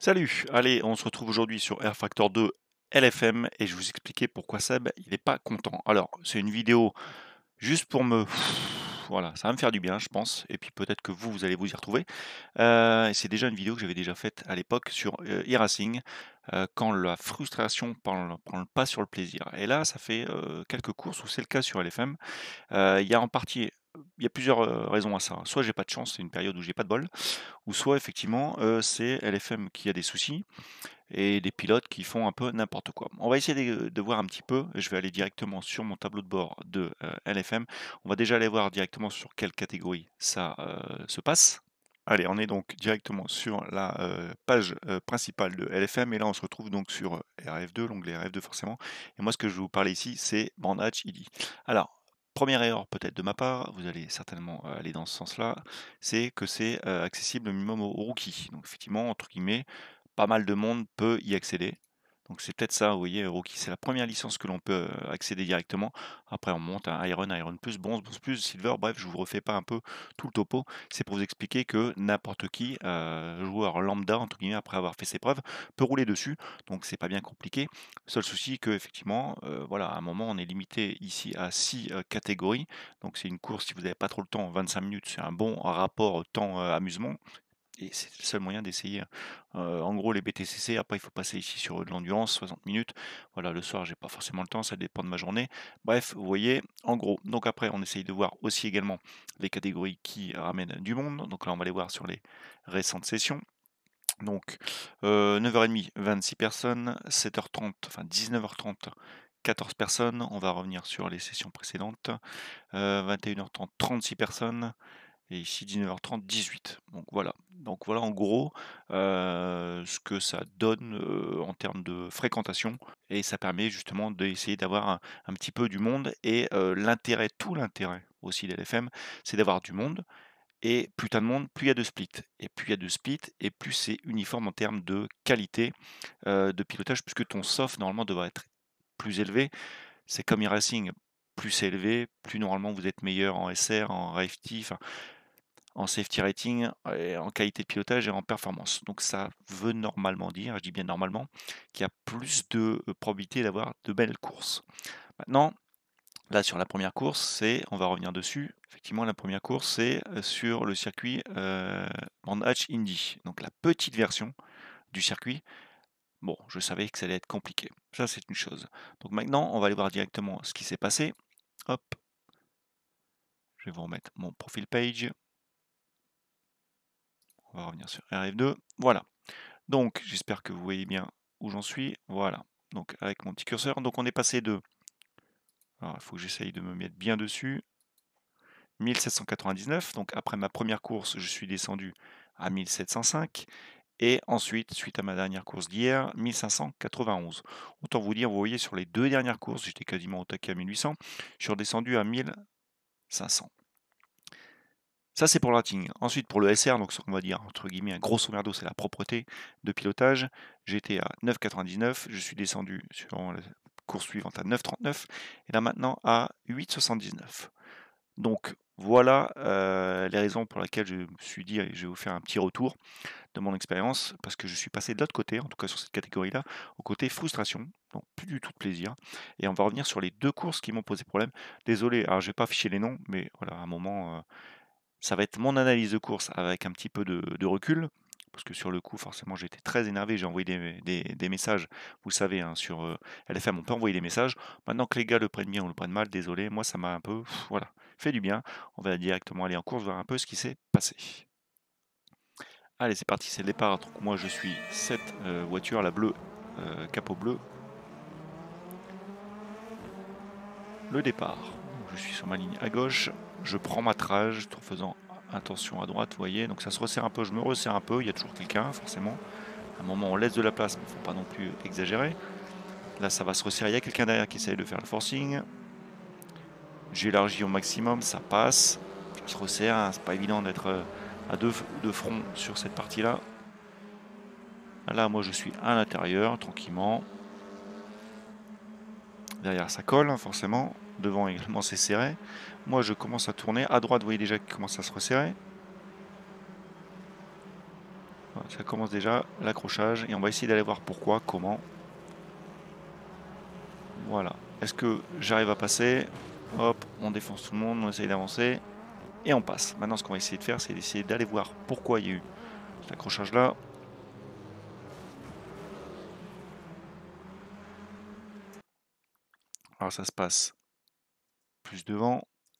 Salut, allez, on se retrouve aujourd'hui sur Air Factor 2 LFM et je vais vous expliquer pourquoi Seb, il n'est pas content. Alors, c'est une vidéo juste pour me... Voilà, ça va me faire du bien, je pense, et puis peut-être que vous allez vous y retrouver. Et c'est déjà une vidéo que j'avais déjà faite à l'époque sur e-racing, quand la frustration prend le pas sur le plaisir. Et là, ça fait quelques courses où c'est le cas sur LFM. Il y a en partie... Il y a plusieurs raisons à ça. Soit j'ai pas de chance, c'est une période où j'ai pas de bol, ou soit effectivement c'est LFM qui a des soucis et des pilotes qui font un peu n'importe quoi. On va essayer de voir un petit peu, je vais aller directement sur mon tableau de bord de LFM. On va déjà aller voir directement sur quelle catégorie ça se passe. Allez, on est donc directement sur la page principale de LFM et là on se retrouve donc sur RF2, l'onglet RF2 forcément. Et moi ce que je vais vous parler ici, c'est Bandage ID. Alors, première erreur peut-être de ma part, vous allez certainement aller dans ce sens-là, c'est que c'est accessible au minimum aux rookies. Donc effectivement, entre guillemets, pas mal de monde peut y accéder. Donc c'est peut-être ça, vous voyez, Rookie, c'est la première licence que l'on peut accéder directement. Après, on monte à Iron, Iron Plus, Bronze, Bronze Plus, Silver, bref, je vous refais pas un peu tout le topo. C'est pour vous expliquer que n'importe qui, joueur lambda, entre guillemets, après avoir fait ses preuves, peut rouler dessus. Donc c'est pas bien compliqué. Seul souci que, effectivement, voilà, à un moment, on est limité ici à 6 catégories. Donc c'est une course, si vous n'avez pas trop le temps, 25 minutes, c'est un bon rapport temps-amusement. Et c'est le seul moyen d'essayer, en gros les BTCC. Après il faut passer ici sur de l'endurance, 60 minutes. Voilà, le soir j'ai pas forcément le temps, ça dépend de ma journée. Bref, vous voyez, en gros. Donc après on essaye de voir aussi également les catégories qui ramènent du monde. Donc là on va les voir sur les récentes sessions. Donc 9h30, 26 personnes, 7h30, enfin 19h30, 14 personnes. On va revenir sur les sessions précédentes. 21h30, 36 personnes. Et ici 19h30, 18. Donc voilà en gros ce que ça donne en termes de fréquentation. Et ça permet justement d'essayer d'avoir un petit peu du monde. Et l'intérêt, tout l'intérêt aussi de l'LFM, c'est d'avoir du monde. Et plus tu as de monde, plus il y a de splits. Et plus il y a de splits, et plus c'est uniforme en termes de qualité de pilotage, puisque ton soft normalement devrait être plus élevé. C'est comme e-racing, plus c'est élevé, plus normalement vous êtes meilleur en SR, en RFT, enfin, en safety rating, et en qualité de pilotage et en performance. Donc ça veut normalement dire, je dis bien normalement, qu'il y a plus de probabilité d'avoir de belles courses. Maintenant, là sur la première course, on va revenir dessus, effectivement la première course c'est sur le circuit Van Hatch Indy, donc la petite version du circuit. Bon, je savais que ça allait être compliqué, ça c'est une chose. Donc maintenant, on va aller voir directement ce qui s'est passé. Hop, je vais vous remettre mon profil page. On va revenir sur RF2. Voilà. Donc, j'espère que vous voyez bien où j'en suis. Voilà. Donc, avec mon petit curseur. Donc, on est passé de... Alors, il faut que j'essaye de me mettre bien dessus. 1799. Donc, après ma première course, je suis descendu à 1705. Et ensuite, suite à ma dernière course d'hier, 1591. Autant vous dire, vous voyez, sur les deux dernières courses, j'étais quasiment au taquet à 1800. Je suis redescendu à 1500. Ça, c'est pour le rating. Ensuite, pour le SR, donc ce qu'on va dire, entre guillemets, grosso merdo, c'est la propreté de pilotage. J'étais à 9,99, je suis descendu sur la course suivante à 9,39, et là maintenant à 8,79. Donc voilà les raisons pour lesquelles je me suis dit, allez, je vais vous faire un petit retour de mon expérience, parce que je suis passé de l'autre côté, en tout cas sur cette catégorie-là, au côté frustration, donc plus du tout de plaisir. Et on va revenir sur les deux courses qui m'ont posé problème. Désolé, alors je vais pas afficher les noms, mais voilà, à un moment... ça va être mon analyse de course avec un petit peu de recul, parce que sur le coup, forcément, j'étais très énervé, j'ai envoyé des messages. Vous le savez, hein, sur LFM, on peut envoyer des messages. Maintenant que les gars le prennent bien ou le prennent mal, désolé, moi ça m'a un peu, voilà, fait du bien. On va directement aller en course, voir un peu ce qui s'est passé. Allez, c'est parti, c'est le départ. Donc moi, je suis cette voiture, la bleue, capot bleu. Le départ. Donc, je suis sur ma ligne à gauche, je prends ma trage tout en faisant attention à droite, vous voyez, donc ça se resserre un peu, je me resserre un peu, il y a toujours quelqu'un, forcément. À un moment, on laisse de la place, mais il ne faut pas non plus exagérer. Là, ça va se resserrer, il y a quelqu'un derrière qui essaye de faire le forcing. J'élargis au maximum, ça passe. Ça se resserre, hein, c'est pas évident d'être à deux fronts sur cette partie-là. Là, moi, je suis à l'intérieur, tranquillement. Derrière, ça colle, hein, forcément. Devant également, c'est serré. Moi, je commence à tourner. À droite, vous voyez déjà qu'il commence à se resserrer. Voilà, ça commence déjà l'accrochage et on va essayer d'aller voir pourquoi, comment. Voilà. Est-ce que j'arrive à passer? Hop, on défonce tout le monde, on essaye d'avancer et on passe. Maintenant, ce qu'on va essayer de faire, c'est d'essayer d'aller voir pourquoi il y a eu cet accrochage-là. Alors, ça se passe plus devant.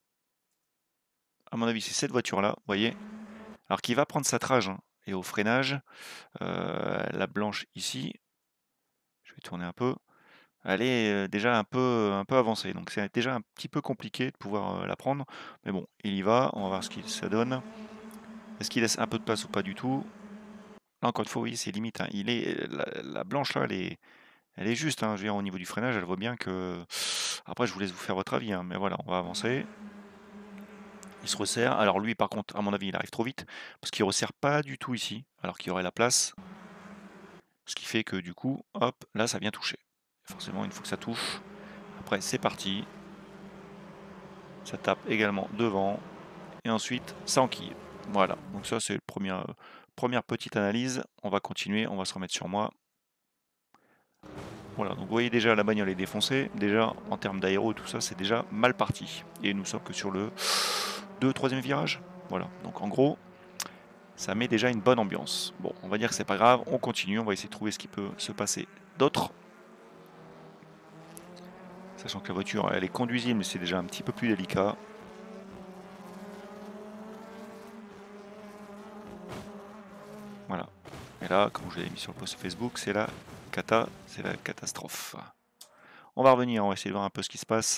À mon avis, c'est cette voiture-là, vous voyez. Alors, qui va prendre sa trage hein, et au freinage, la blanche ici, je vais tourner un peu. Elle est déjà un peu avancée, donc c'est déjà un petit peu compliqué de pouvoir la prendre. Mais bon, il y va, on va voir ce que ça donne. Est-ce qu'il laisse un peu de place ou pas du tout? Là, encore une fois, oui, c'est limite. Hein. La blanche là, elle est juste. Hein. Je veux dire, au niveau du freinage, elle voit bien que. Après, je vous laisse vous faire votre avis, hein, mais voilà, on va avancer. Il se resserre. Alors lui, par contre, à mon avis, il arrive trop vite parce qu'il resserre pas du tout ici, alors qu'il y aurait la place. Ce qui fait que du coup, hop, là, ça vient toucher. Forcément, il faut que ça touche. Après, c'est parti. Ça tape également devant. Et ensuite, ça enquille. Voilà. Donc ça, c'est la première petite analyse. On va continuer. On va se remettre sur moi. Voilà. Donc vous voyez déjà, la bagnole est défoncée. Déjà, en termes d'aéro, tout ça, c'est déjà mal parti. Et nous sommes que sur le 3e virage. Voilà. Donc en gros, ça met déjà une bonne ambiance. Bon, on va dire que c'est pas grave. On continue. On va essayer de trouver ce qui peut se passer d'autre. Sachant que la voiture, elle est conduisible, mais c'est déjà un petit peu plus délicat. Voilà. Et là, comme je l'avais mis sur le post Facebook, c'est la catastrophe. On va revenir, on va essayer de voir un peu ce qui se passe.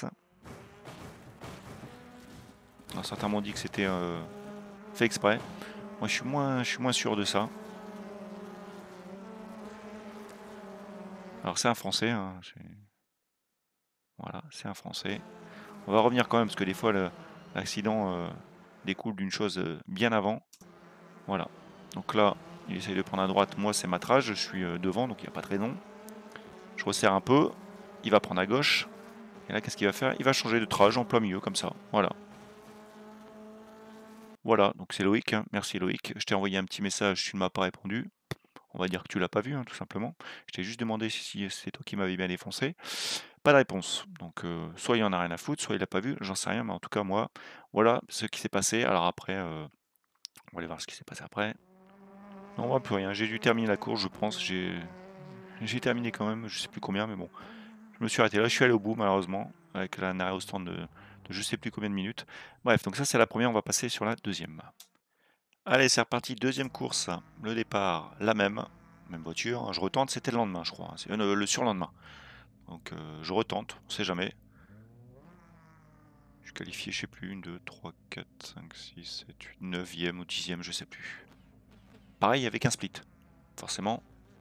Alors, certains m'ont dit que c'était fait exprès. Moi, je suis moins sûr de ça. Alors, c'est un Français. Hein, voilà, c'est un Français. On va revenir quand même, parce que des fois, l'accident découle d'une chose bien avant. Voilà. Donc là, il essaye de prendre à droite. Moi, c'est ma trage. Je suis devant, donc il n'y a pas de raison. Je resserre un peu. Il va prendre à gauche. Et là, qu'est-ce qu'il va faire? Il va changer de trage en plein milieu, comme ça. Voilà. Voilà, donc c'est Loïc. Hein. Merci Loïc. Je t'ai envoyé un petit message, tu ne m'as pas répondu. On va dire que tu l'as pas vu, hein, tout simplement. Je t'ai juste demandé si c'est toi qui m'avais bien défoncé. Pas de réponse. Donc, soit il en a rien à foutre, soit il l'a pas vu, j'en sais rien, mais en tout cas, moi, voilà ce qui s'est passé. Alors après, on va aller voir ce qui s'est passé après. Non, on voit plus rien. J'ai dû terminer la course, je pense. J'ai terminé quand même, je sais plus combien, mais bon. Je me suis arrêté là, je suis allé au bout, malheureusement, avec un arrêt au stand de je sais plus combien de minutes. Bref, donc ça c'est la première, on va passer sur la deuxième. Allez, c'est reparti, deuxième course. Le départ, la même voiture. Je retente, c'était le lendemain, je crois. C'est le surlendemain. Donc je retente, on sait jamais. Je suis qualifié, je sais plus, 1, 2, 3, 4, 5, 6, 7, 8, 9e ou 10e, je sais plus. Pareil avec un split, forcément.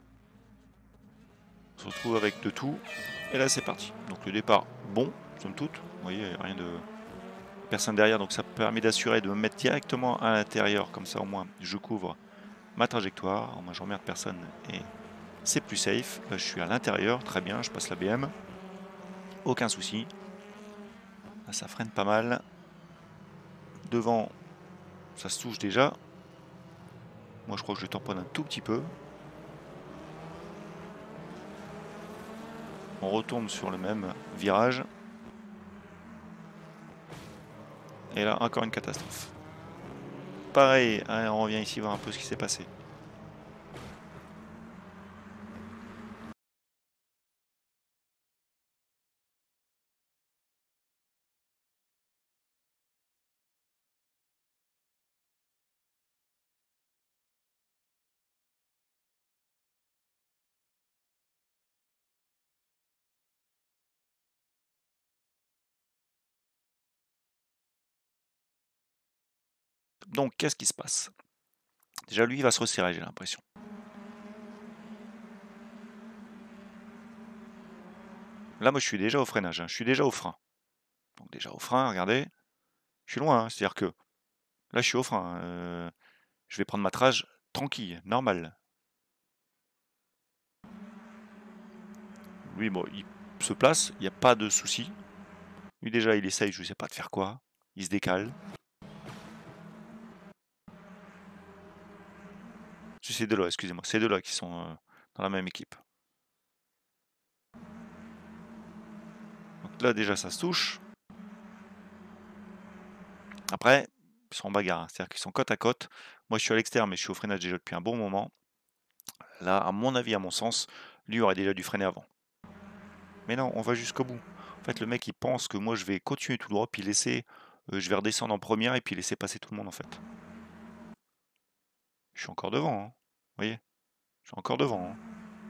On se retrouve avec de tout. Et là c'est parti. Donc le départ, bon, somme toute. Vous voyez, rien de... Personne derrière, donc ça permet d'assurer de me mettre directement à l'intérieur, comme ça au moins je couvre ma trajectoire. Moi j'emmerde personne et c'est plus safe. Là je suis à l'intérieur, très bien, je passe la BM. Aucun souci. Là, ça freine pas mal. Devant, ça se touche déjà. Moi je crois que je tamponne un tout petit peu. On retourne sur le même virage. Et là, encore une catastrophe. Pareil, allez, on revient ici voir un peu ce qui s'est passé. Donc, qu'est-ce qui se passe? Déjà, lui, il va se resserrer, j'ai l'impression. Là, moi, je suis déjà au freinage, hein. Je suis déjà au frein. Donc, déjà au frein, regardez. Je suis loin, hein. C'est-à-dire que là, je suis au frein. Je vais prendre ma trage tranquille, normal. Lui, bon, il se place, il n'y a pas de souci. Lui, déjà, il essaye, je ne sais pas de faire quoi. Il se décale. ces deux-là, excusez-moi. Ces deux-là qui sont dans la même équipe. Donc là, déjà, ça se touche. Après, ils sont en bagarre, hein. C'est-à-dire qu'ils sont côte à côte. Moi, je suis à l'extérieur, mais je suis au freinage déjà depuis un bon moment. Là, à mon avis, à mon sens, lui aurait déjà dû freiner avant. Mais non, on va jusqu'au bout. En fait, le mec, il pense que moi, je vais continuer tout droit, puis laisser... je vais redescendre en première et puis laisser passer tout le monde, en fait. Je suis encore devant, hein. Vous voyez? Je suis encore devant, hein.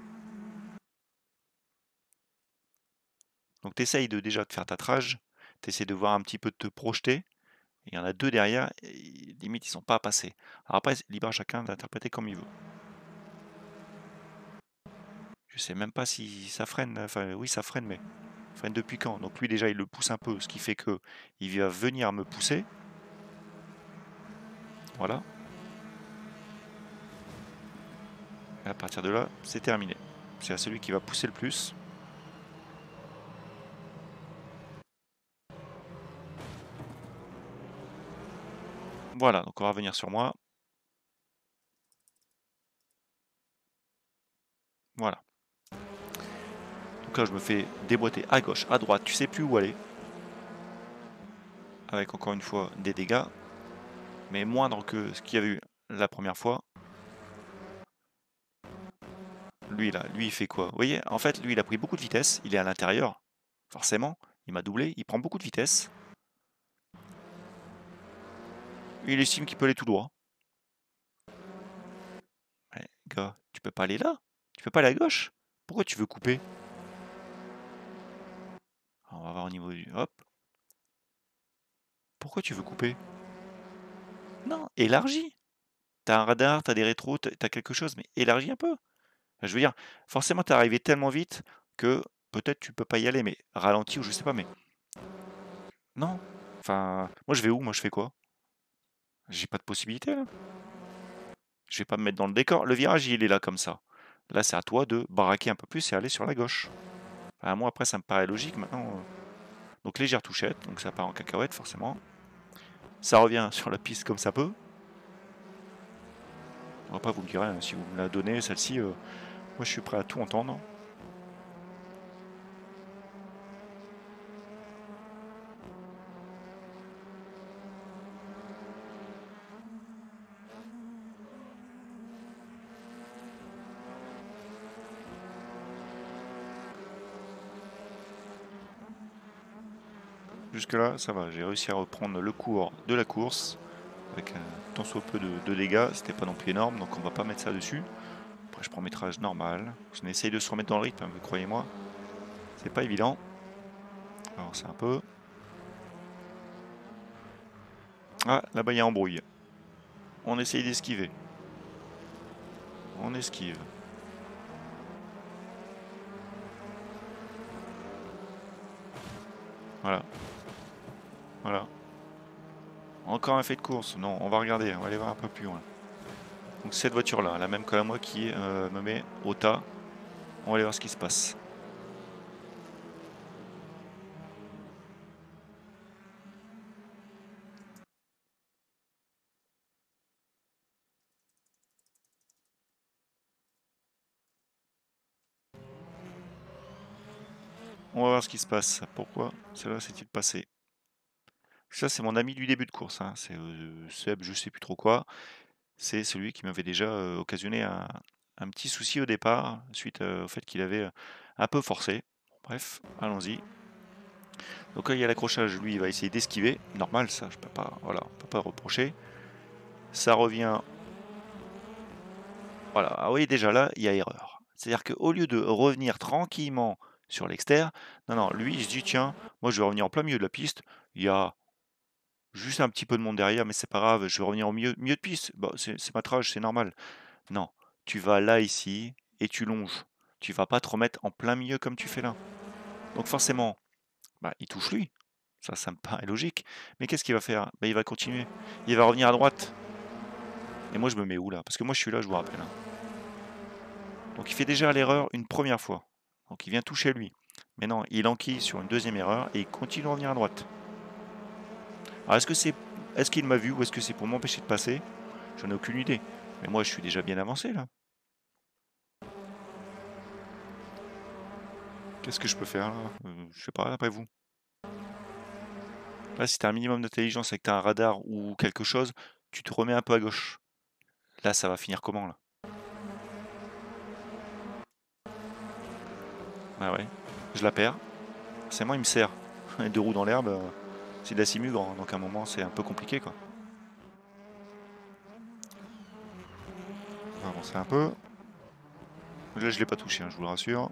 Donc, t'essayes déjà de faire ta trage. T'essayes de voir un petit peu de te projeter. Il y en a deux derrière, et limite, ils sont pas à passer. Alors après, libre à chacun d'interpréter comme il veut. Je sais même pas si ça freine. Enfin, oui, ça freine, mais freine depuis quand? Donc lui, déjà, il le pousse un peu, ce qui fait que il va venir me pousser. Voilà. Et à partir de là, c'est terminé. C'est à celui qui va pousser le plus. Voilà, donc on va revenir sur moi. Voilà. Donc là, je me fais déboîter à gauche, à droite, tu sais plus où aller. Avec encore une fois des dégâts, mais moindres que ce qu'il y avait eu la première fois. Lui là, lui il fait quoi? Vous voyez, en fait, lui il a pris beaucoup de vitesse, il est à l'intérieur, forcément, il m'a doublé, il prend beaucoup de vitesse. Il estime qu'il peut aller tout droit. Ouais, gars, tu peux pas aller là? Tu peux pas aller à gauche? Pourquoi tu veux couper? Alors, on va voir au niveau du... Hop. Pourquoi tu veux couper? Non, élargis. T'as un radar, t'as des rétros, t'as quelque chose, mais élargis un peu. Enfin, je veux dire, forcément t'es arrivé tellement vite que peut-être tu peux pas y aller, mais ralenti ou je sais pas, mais... Non. Enfin, moi je vais où? Moi je fais quoi? J'ai pas de possibilité là. Je vais pas me mettre dans le décor. Le virage, il est là comme ça. Là, c'est à toi de baraquer un peu plus et aller sur la gauche. Enfin, moi, après, ça me paraît logique maintenant. Donc, légère touchette, donc ça part en cacahuète, forcément. Ça revient sur la piste comme ça peut. Après, vous me direz, hein, si vous me la donnez, celle-ci, moi, je suis prêt à tout entendre. Jusque-là, ça va. J'ai réussi à reprendre le cours de la course avec un tant soit peu de dégâts. C'était pas non plus énorme, donc on va pas mettre ça dessus. Après, je prends mes trages normal. On essaye de se remettre dans le rythme, hein, croyez-moi. C'est pas évident. Alors, c'est un peu... Ah, là-bas, il y a embrouille. On essaye d'esquiver. On esquive. Voilà. Voilà. Encore un fait de course. Non, on va regarder. On va aller voir un peu plus loin. Donc cette voiture-là, la même que la moi qui me met au tas. On va aller voir ce qui se passe. On va voir ce qui se passe. Pourquoi cela s'est-il passé? Ça, c'est mon ami du début de course, hein. C'est Seb, je sais plus trop quoi. C'est celui qui m'avait déjà occasionné un petit souci au départ, suite au fait qu'il avait un peu forcé. Bref, allons-y. Donc là, il y a l'accrochage. Lui, il va essayer d'esquiver. Normal, ça, je peux pas, voilà, on peut pas reprocher. Ça revient. Voilà, ah oui, déjà là, il y a erreur. C'est-à-dire qu'au lieu de revenir tranquillement sur l'extérieur, non, non, lui, il se dit, tiens, moi, je vais revenir en plein milieu de la piste. Il y a juste un petit peu de monde derrière, mais c'est pas grave, je vais revenir au milieu de piste. Bah, c'est ma trage, c'est normal. Non, tu vas là, ici, et tu longes. Tu vas pas te remettre en plein milieu comme tu fais là. Donc forcément, bah, il touche lui. Ça me paraît logique. Mais qu'est-ce qu'il va faire? Bah, il va continuer. Il va revenir à droite. Et moi, je me mets où là? Parce que moi, je suis là, je vous rappelle, hein. Donc il fait déjà l'erreur une première fois. Donc il vient toucher lui. Mais non, il enquille sur une deuxième erreur et il continue à revenir à droite. Alors est-ce qu'il m'a vu ou est-ce que c'est pour m'empêcher de passer? J'en ai aucune idée. Mais moi, je suis déjà bien avancé, là. Qu'est-ce que je peux faire, là? Je sais pas, après vous. Là, si t'as un minimum d'intelligence et que t'as un radar ou quelque chose, tu te remets un peu à gauche. Là, ça va finir comment, là? Bah ouais. Je la perds. C'est moi, il me sert. Les deux roues dans l'herbe, c'est de la simugre, hein, donc à un moment, c'est un peu compliqué, quoi. On va avancer un peu. Là, je l'ai pas touché, hein, je vous le rassure.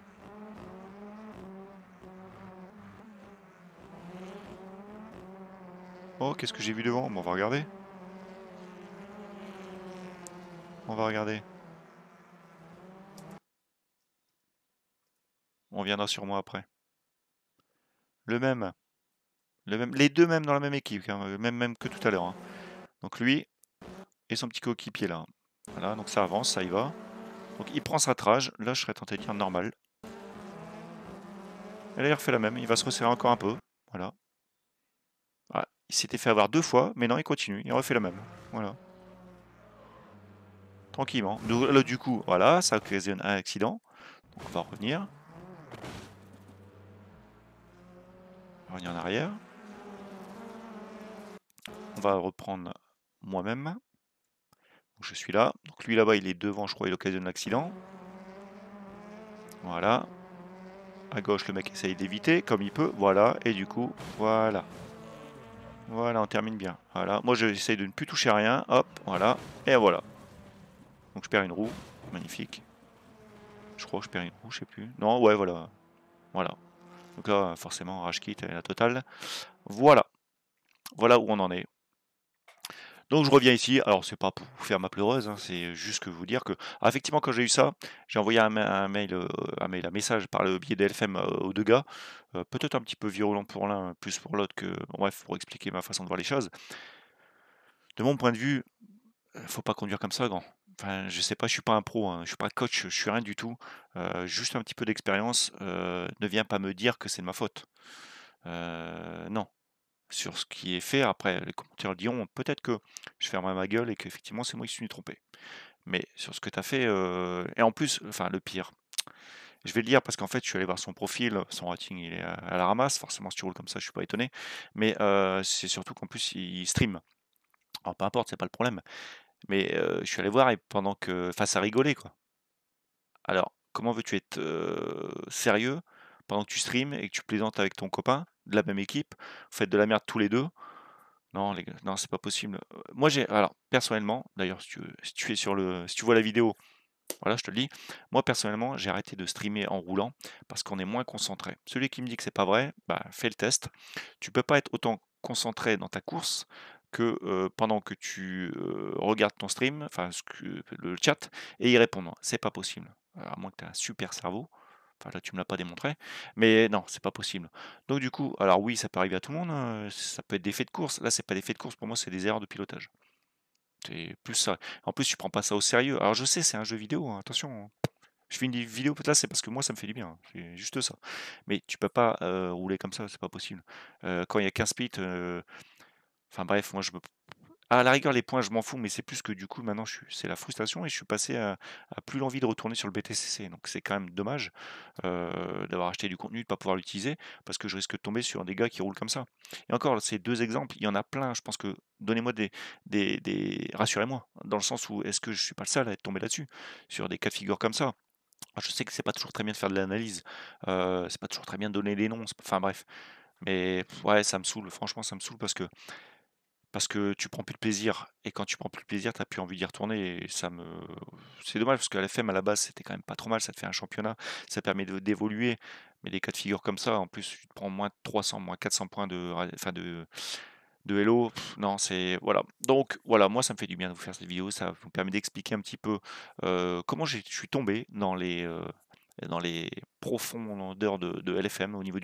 Oh, qu'est-ce que j'ai vu devant? Bon, on va regarder. On va regarder. On viendra sur moi après. Le même. Le même. Les deux mêmes dans la même équipe, hein, même que tout à l'heure, hein. Donc lui et son petit coéquipier là. Voilà, donc ça avance, ça y va. Donc il prend sa trage. Là, je serais tenté de dire normal. Et là, il refait la même. Il va se resserrer encore un peu. Voilà. Ah, il s'était fait avoir 2 fois, mais non, il continue. Il refait la même. Voilà. Tranquillement. Donc, là, du coup, voilà, ça occasionne un accident. Donc on va revenir. On va revenir en arrière. On va reprendre moi-même. Donc, je suis là. Donc lui là-bas, il est devant, je crois, il occasionne l'accident. Voilà. À gauche, le mec essaye d'éviter comme il peut. Voilà. Et du coup, voilà. Voilà, on termine bien. Voilà. Moi, j'essaye de ne plus toucher à rien. Hop, voilà. Et voilà. Donc je perds une roue. Magnifique. Je crois que je perds une roue, je sais plus. Non, ouais, voilà. Voilà. Donc là, forcément, rage kit et la totale. Voilà. Voilà où on en est. Donc je reviens ici. Alors c'est pas pour vous faire ma pleureuse, hein, c'est juste que vous dire que effectivement quand j'ai eu ça, j'ai envoyé un message par le biais d'LFM aux deux gars, peut-être un petit peu virulent pour l'un, plus pour l'autre que bref pour expliquer ma façon de voir les choses. De mon point de vue, faut pas conduire comme ça, grand. Enfin, je sais pas, je suis pas un pro, hein, je suis pas coach, je suis rien du tout. Juste un petit peu d'expérience. Ne viens pas me dire que c'est de ma faute. Non, sur ce qui est fait. Après, les commentaires le diront. Peut-être que je fermerai ma gueule et qu'effectivement, c'est moi qui suis trompé. Mais sur ce que tu as fait, et en plus, enfin, le pire, je vais le dire parce qu'en fait, je suis allé voir son profil, son rating, il est à la ramasse. Forcément, si tu roules comme ça, je suis pas étonné. Mais c'est surtout qu'en plus, il stream. Alors, peu importe, c'est pas le problème. Mais je suis allé voir et pendant que. Enfin, ça rigolait, quoi. Alors, comment veux-tu être sérieux pendant que tu streams et que tu plaisantes avec ton copain de la même équipe? Vous faites de la merde tous les deux. Non, les gars, non, c'est pas possible. Moi, alors, personnellement, d'ailleurs, si tu vois la vidéo, voilà, je te le dis. Moi, personnellement, j'ai arrêté de streamer en roulant parce qu'on est moins concentré. Celui qui me dit que c'est pas vrai, bah, fais le test. Tu peux pas être autant concentré dans ta course que pendant que tu regardes ton stream, enfin, le chat, et y répondre. C'est pas possible. Alors, à moins que tu aies un super cerveau. Enfin, là, tu me l'as pas démontré. Mais non, c'est pas possible. Donc, du coup, alors oui, ça peut arriver à tout le monde, hein, ça peut être des faits de course. Là, c'est pas des faits de course. Pour moi, c'est des erreurs de pilotage. C'est plus ça. En plus, tu prends pas ça au sérieux. Alors, je sais, c'est un jeu vidéo, hein, attention, hein. Je fais une vidéo, là, c'est parce que moi, ça me fait du bien, hein, c'est juste ça. Mais tu peux pas rouler comme ça, c'est pas possible. Quand il y a 15 pits, enfin bref, moi, à la rigueur, les points, je m'en fous, mais c'est plus que du coup, maintenant, c'est la frustration et je suis passé à plus l'envie de retourner sur le BTCC. Donc, c'est quand même dommage d'avoir acheté du contenu, de pas pouvoir l'utiliser, parce que je risque de tomber sur des gars qui roulent comme ça. Et encore, ces deux exemples, il y en a plein. Je pense que donnez-moi rassurez-moi, dans le sens où est-ce que je suis pas le seul à être tombé là-dessus, sur des cas de figure comme ça. Je sais que c'est pas toujours très bien de faire de l'analyse, c'est pas toujours très bien de donner les noms, enfin bref. Mais ouais, ça me saoule, franchement ça me saoule parce que tu prends plus de plaisir et quand tu prends plus de plaisir, t'as plus envie d'y retourner et c'est dommage parce qu'à l'FM à la base, c'était quand même pas trop mal, ça te fait un championnat, ça permet d'évoluer, mais des cas de figure comme ça, en plus, tu te prends moins 300, moins 400 points de Hello, non, c'est voilà. Donc voilà, moi ça me fait du bien de vous faire cette vidéo, ça vous permet d'expliquer un petit peu comment je suis tombé dans les profondeurs de LFM au niveau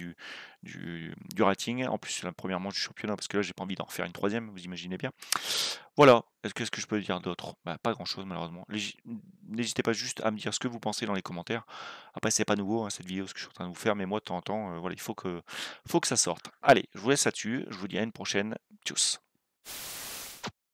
du rating. En plus, c'est la première manche du championnat parce que là, j'ai pas envie d'en refaire une troisième, vous imaginez bien. Voilà, qu'est-ce que je peux dire d'autre? Bah, pas grand-chose malheureusement. N'hésitez pas juste à me dire ce que vous pensez dans les commentaires. Après, c'est pas nouveau hein, cette vidéo, ce que je suis en train de vous faire, mais moi de temps en temps, voilà, il faut que ça sorte. Allez, je vous laisse là-dessus, je vous dis à une prochaine. Tchuss.